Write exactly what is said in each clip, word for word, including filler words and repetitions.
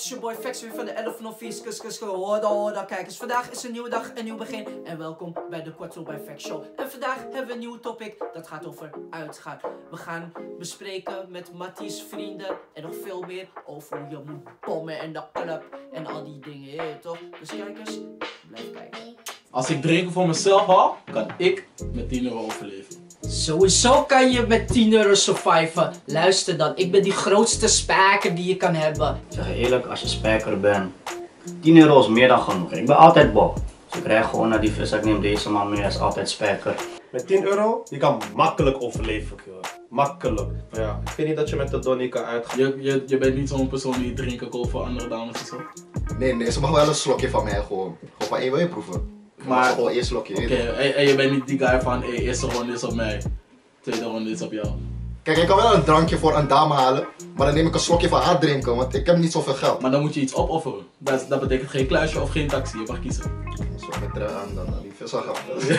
is je boy Vex weer van de elf Novice. Kus kus hoorda hoorda kijkers. Vandaag is een nieuwe dag, een nieuw begin. En welkom bij de Kwartel bij Vex Show. En vandaag hebben we een nieuw topic. Dat gaat over uitgaan. We gaan bespreken met Matties vrienden en nog veel meer over hoe je moet bommen en de club en al die dingen. Ja, toch? Dus kijkers, blijf kijken. Als ik drinken voor mezelf haal, kan ik met tien euro overleven. Sowieso kan je met tien euro surviven. Luister dan, ik ben die grootste spijker die je kan hebben. Ik zeg je eerlijk, als je spijker bent, tien euro is meer dan genoeg. Ik ben altijd bok. Dus ik rijd gewoon naar die vis, ik neem deze man mee, hij is altijd spijker. Met tien euro, je kan makkelijk overleven, joh. Makkelijk. Ja, ik vind niet dat je met de donnie kan uitgaan. Je, je, je bent niet zo'n persoon die drinken koopt voor andere dames en zo? Nee, nee, ze mag wel een slokje van mij gewoon. Gewoon van, hé, wil je proeven? Maar, maar gewoon één slokje. Oké, okay, en, en je bent niet die guy van, hé, hey, eerste ronde is op mij, tweede ronde is op jou. Kijk, ik kan wel een drankje voor een dame halen, maar dan neem ik een slokje van haar drinken, want ik heb niet zoveel geld. Maar dan moet je iets opofferen. Dat, dat betekent geen kluisje of geen taxi, je mag kiezen. Zo met trui aan dan, die vis gaan.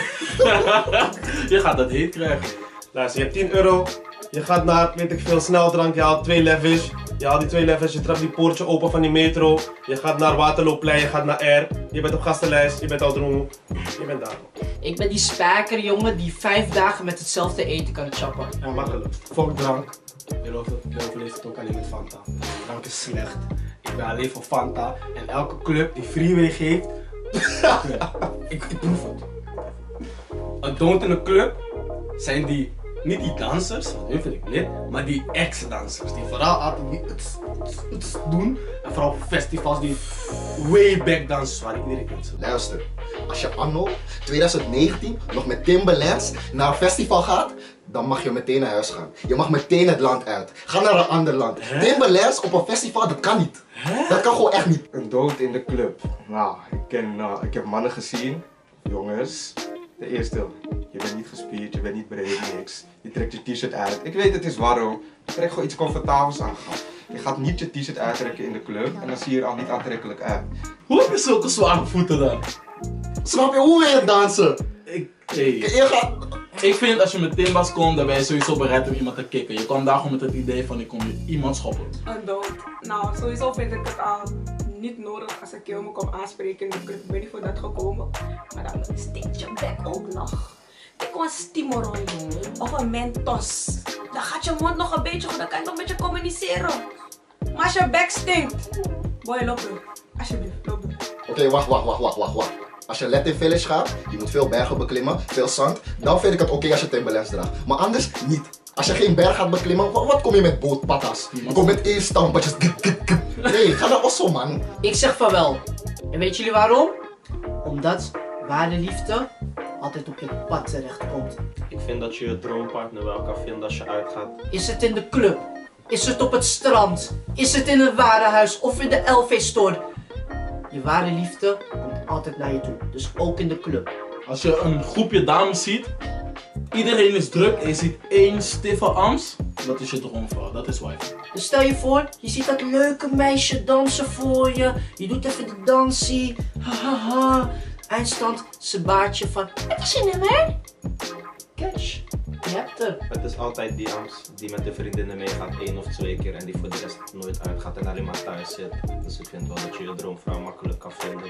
Je gaat dat heet krijgen. Luister, je hebt tien euro, je gaat naar, weet ik veel, sneldrank, je haalt twee levels. Je haalt die twee levels, je trapt die poortje open van die metro. Je gaat naar Waterloopplein, je gaat naar R. Je bent op gastenlijst, je bent al droom. Je bent daar. Ik ben die spijker jongen die vijf dagen met hetzelfde eten kan chappen. Ja, makkelijk. Fuck drank. Je overleeft het ook alleen met Fanta. Drank is slecht. Ik ben alleen voor Fanta. En elke club die freeway geeft, ik, ik proef het. Een don't in een club zijn die, niet die dansers, want hun vind ik lid, maar die ex-dansers. Die vooral altijd die het, het, het doen. En vooral op festivals die way back dansers waar iedereen kent. Luister, als je anno twintig negentien nog met Timberlands naar een festival gaat, dan mag je meteen naar huis gaan. Je mag meteen het land uit. Ga naar een ander land. Hè? Timberlands op een festival, dat kan niet. Hè? Dat kan gewoon echt niet. Een dood in de club. Nou, ik, ken, nou, ik heb mannen gezien, jongens. De eerste, je bent niet gespierd, je bent niet breed, niks. Je trekt je t-shirt uit. Ik weet het is warm. Je trekt gewoon iets comfortabels aan. Je gaat niet je t-shirt uittrekken in de club en dan zie je er al niet aantrekkelijk uit. Hoe heb je zulke zware voeten dan? Snap je hoe wil je dansen? Ik, hey. Je gaat... Ik vind als je met Timbas komt, dan ben je sowieso bereid om iemand te kicken. Je komt daar gewoon met het idee van ik kom hier iemand schoppen. Een dood. Nou, sowieso vind ik het al niet nodig als ik me kom aanspreken in de club. Ik ben niet voor dat gekomen. Maar dan steekt je bek ook nog. Ik wil een Stimorol of een Mentos. Dan gaat je mond nog een beetje goed, dan kan je nog een beetje communiceren. Maar als je bek stinkt, boy, loop er. Alsjeblieft, loop er. Oké, okay, wacht, wacht, wacht, wacht, wacht, wacht. Als je Latin Village gaat, je moet veel bergen beklimmen, veel zand, dan vind ik het oké okay als je Timberlands draagt. Maar anders niet. Als je geen berg gaat beklimmen, wat, wat kom je met bootpatas? Je komt met één stampatjes. Nee, ga naar Osso, man. Ik zeg van wel. En weet jullie waarom? Omdat ware liefde altijd op je pad terecht komt. Ik vind dat je je droompartner wel kan vinden als je uitgaat. Is het in de club? Is het op het strand? Is het in een warenhuis of in de L V-store? Je ware liefde komt altijd naar je toe, dus ook in de club. Als je een groepje dames ziet, iedereen is druk en je ziet één stiffe ams, dat is je droomvrouw, dat is wife. Dus stel je voor, je ziet dat leuke meisje dansen voor je, je doet even de dansie, hahaha. Eindstand, ze baart je van, wat is je nummer? Catch, je hebt er. Het is altijd die ams die met de vriendinnen meegaat één of twee keer en die voor de rest nooit uitgaat en alleen maar thuis zit. Dus ik vind wel dat je je droomvrouw makkelijk kan vinden.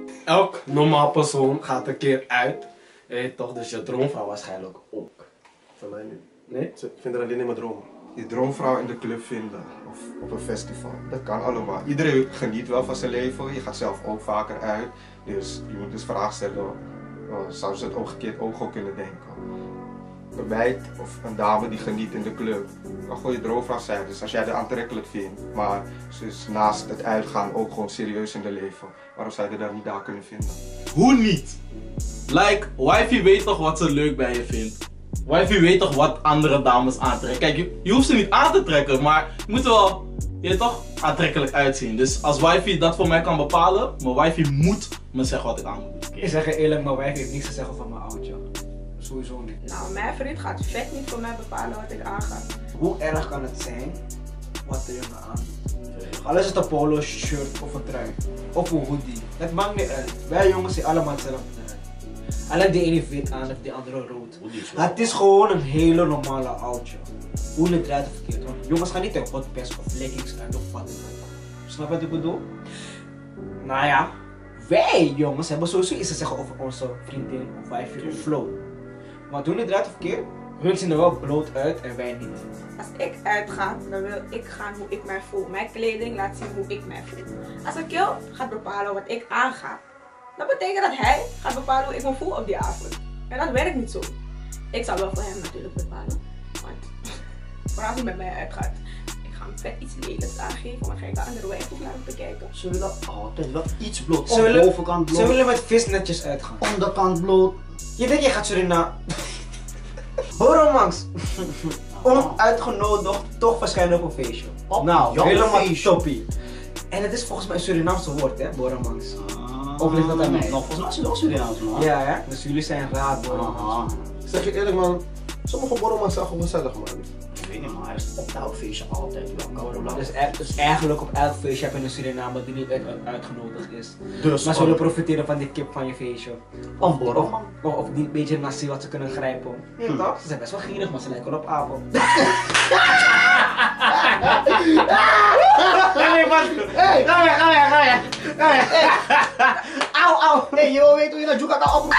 Elk normaal persoon gaat een keer uit. Eh, toch, dus je droomvrouw waarschijnlijk ook. Voor mij nu. Nee? Ik vind er alleen in mijn droom. Je droomvrouw in de club vinden of op een festival, dat kan allemaal. Iedereen geniet wel van zijn leven, je gaat zelf ook vaker uit. Dus je moet dus vragen stellen, oh, zou ze het omgekeerd ook gewoon kunnen denken. Een meid of een dame die geniet in de club, kan gewoon je droomvrouw zijn. Dus als jij het aantrekkelijk vindt, maar ze is naast het uitgaan ook gewoon serieus in de leven, waarom zou je dat niet daar kunnen vinden? Hoe niet? Like, wifey weet toch wat ze leuk bij je vindt. Wifey weet toch wat andere dames aantrekken. Kijk, je, je hoeft ze niet aan te trekken, maar je moet wel je toch aantrekkelijk uitzien. Dus als wifey dat voor mij kan bepalen, mijn wifey moet me zeggen wat ik aan moet doen. Ik zeg je eerlijk, mijn wijf heeft niets te zeggen van mijn oudje. Sowieso niet. Nou, mijn vriend gaat vet niet voor mij bepalen wat ik aanga. Hoe erg kan het zijn wat de jongen aandoet? Al is het een polo shirt of een trui. Of een hoodie. Het maakt niet uit. Wij jongens zien allemaal hetzelfde eruit. Alleen de ene wit aan of de andere rood. Het is gewoon een hele normale oudje. Hoe je het draait of verkeerd. Want jongens gaan niet in hotpants of leggings uit of wat dan ook. Snap wat ik bedoel? Nou ja, wij jongens hebben sowieso iets te zeggen over onze vriendin of wijfje of flow. Maar doen het eruit of keer, hun zien er wel bloot uit en wij niet. Als ik uitga, dan wil ik gaan hoe ik mij voel. Mijn kleding laat zien hoe ik mij voel. Als een kill gaat bepalen wat ik aanga, dat betekent dat hij gaat bepalen hoe ik me voel op die avond. En dat werkt niet zo. Ik zal wel voor hem natuurlijk bepalen. Want vooral als hij met mij uitgaat, ik ga hem vet iets lelijks aangeven. Want ga ik de andere wijf ook laten bekijken. Ze willen altijd wel iets bloot. Ze willen, Bovenkant bloot. ze willen met visnetjes uitgaan. Onderkant bloot. Je denkt je gaat Suriname. Boromans. Onuitgenodigd, toch verschijnen op een feestje. Op nou, jouw helemaal feestje. toppie. En het is volgens mij een Surinaamse woord, hè, Boromans. Of ligt dat aan mij? Nou, volgens mij is het wel Surinaams, man. Ja, hè? Dus jullie zijn raar, Boromans. Aha. Ik zeg je eerlijk man, sommige borrelmans zijn gewoon gezellig man. Ik weet niet, maar hij is op elk feestje altijd welkom. Dus, e- dus eigenlijk op elk feestje heb je een Suriname die niet uit, uit- uitgenodigd is. Dus Maar ze willen profiteren van die kip van je feestje. een borrelman. Of, of die beetje nasi wat ze kunnen grijpen. Ja, Hm. toch? Ze zijn best wel gierig, maar ze lijken wel op apen. Nee, man. Hey, ga weg, ga weg, ga weg. Ga weg. Auw, auw. Nee, je wil weten hoe je naar Juka kan op.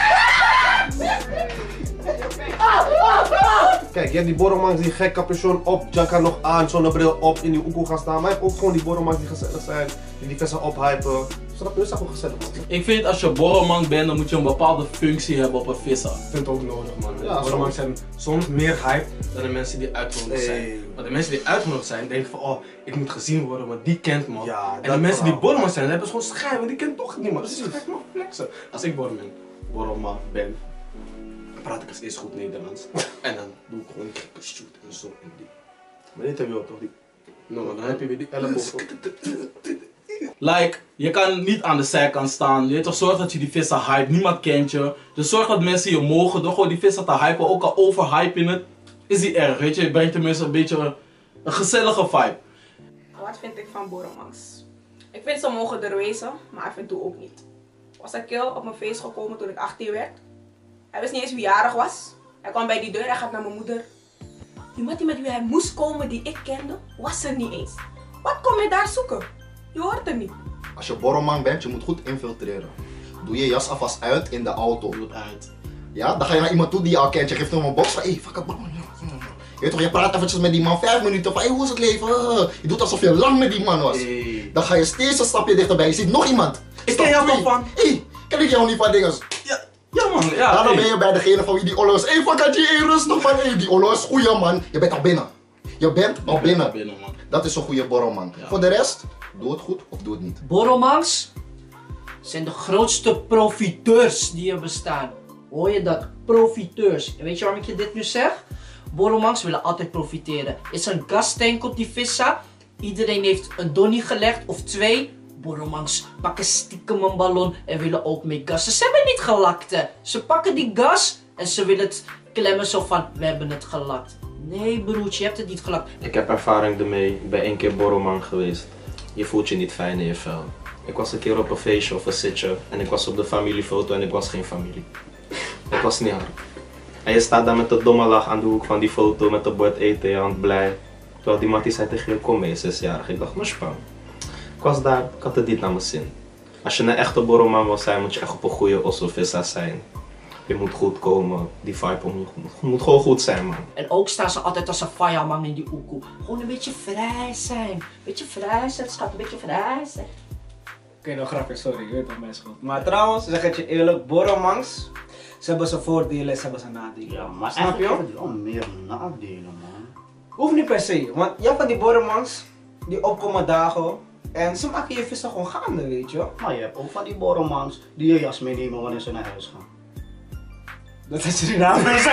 Kijk, je hebt die borrelmans die gek capuchon op, jacka nog aan, zonnebril op, in die oekoe gaan staan. Maar je hebt ook gewoon die borrelmans die gezellig zijn, die die vissen ophypen. Snap je? Dat is gewoon gezellig man. Ik vind als je borrelman bent, dan moet je een bepaalde functie hebben op een visser. Ik vind het ook nodig, man. Ja, Borrelmans zijn soms meer hype dan de mensen die uitgenodigd zijn. Nee. Want de mensen die uitgenodigd zijn, denken van, oh, ik moet gezien worden, want die kent me. Ja, en dat de mensen die verhaal. borrelman zijn, hebben ze gewoon schijn, want die kent toch niemand. Dus ik ga maar flexen. Als ik borrelman, borrelman ben, dan praat ik als eerst goed Nederlands. En dan doe ik gewoon die shoot en zo en die. Maar dit heb je ook toch? Die No, maar dan heb je weer die elleboog. Like, je kan niet aan de zijkant staan. Je weet toch, zorg dat je die vissen hype. Niemand kent je. Dus zorg dat mensen je mogen. Door gewoon die vissen te hypen. Ook al overhype je het, is die erg. Weet je, je brengt tenminste een beetje een, een gezellige vibe. Wat vind ik van borrelmans? Ik vind ze mogen er wezen, maar af en toe ook niet. Was een kill op mijn feest gekomen toen ik achttien werd. Hij wist niet eens wie jarig was. Hij kwam bij die deur, hij gaat naar mijn moeder. Die man die met wie hij moest komen, die ik kende, was er niet eens. Wat kom je daar zoeken? Je hoort er niet. Als je borrelman bent, je moet goed infiltreren. Doe je jas alvast uit in de auto. Doe het uit. Ja, dan ga je naar iemand toe die je al kent. Je geeft hem een box van, hé, hey, fuck up, borrelman. Je weet toch, je praat eventjes met die man vijf minuten van, hé, hey, hoe is het leven? Je doet alsof je lang met die man was. Hey. Dan ga je steeds een stapje dichterbij. Je ziet nog iemand. Ik ken jou Stap toch van? twee. Hé, hey, ken ik jou niet van dingen? Ja, ja man. Ja, Daarom hey. ben je bij degene van wie die Olo is. Hé, hey, fuck had je hey, rustig man. Hey, die Olo is goeie man. Je bent al binnen. Je bent al binnen. binnen man. Dat is een goede borrelman. Ja. Voor de rest, doe het goed of doe het niet. Borrelmans zijn de grootste profiteurs die er bestaan. Hoor je dat? Profiteurs. En weet je waarom ik je dit nu zeg? Borrelmans willen altijd profiteren. Is er een gastank op die vissa? Iedereen heeft een donnie gelegd of twee. Borrelmans pakken stiekem een ballon en willen ook mee gassen. Ze hebben niet gelakt hè. Ze pakken die gas en ze willen het klemmen zo van, we hebben het gelakt. Nee broertje, je hebt het niet gelakt. Ik heb ervaring ermee. Ik ben één keer borrelman geweest. Je voelt je niet fijn in je vel. Ik was een keer op een feestje of een zitje en ik was op de familiefoto en ik was geen familie. Ik was niet hard. En je staat daar met de domme lach aan de hoek van die foto met het bord eten in je hand, blij. Terwijl die mattie zei tegen je, kom mee, zesjarig. Ik dacht, span. Ik was daar, ik had het niet naar mijn zin. Als je een echte borrelman wil zijn, moet je echt op een goede ossovissa zijn. Je moet goed komen, die vibe moet, moet gewoon goed zijn man. En ook staan ze altijd als een fireman in die oekoe. Gewoon een beetje vrij zijn. Een beetje vrij zijn, schat. Een beetje vrij zijn. Oké, nou grapje, sorry, je weet toch mijn schuld. Maar trouwens, zeg het je eerlijk, borrelmans, ze hebben zijn voordelen, ze hebben zijn nadelen. Ja, maar Snap je? eigenlijk heeft het wel meer nadelen, man. Hoeft niet per se, want je hebt van die borrelmans die opkomen dagen en ze maken je vissen gewoon gaande, weet je. Maar je hebt ook van die borrelmans die je jas meenemen wanneer ze naar huis gaan. Dat is Surinamers.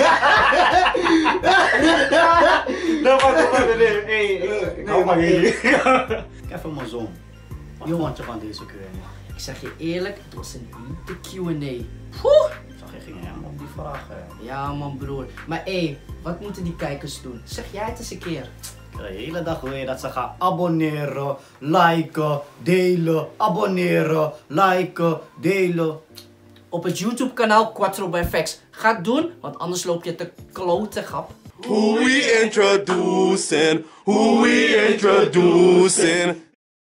Dat was het van de leven. Hey, nee, maar Ik heb mijn zoon. Wat vond je van deze Q en A? Ik zeg je eerlijk, het was een hete Q en A. Ik zag je ging helemaal op die vraag. Hè. Ja man broer. Maar hé, hey, wat moeten die kijkers doen? Zeg jij het eens een keer. De hele dag wil je dat ze gaan abonneren, liken, delen, abonneren, liken, delen. Op het YouTube kanaal Quattro by Facts. Ga het doen, want anders loop je te kloten, grap. Who we introducing? Who we introducing?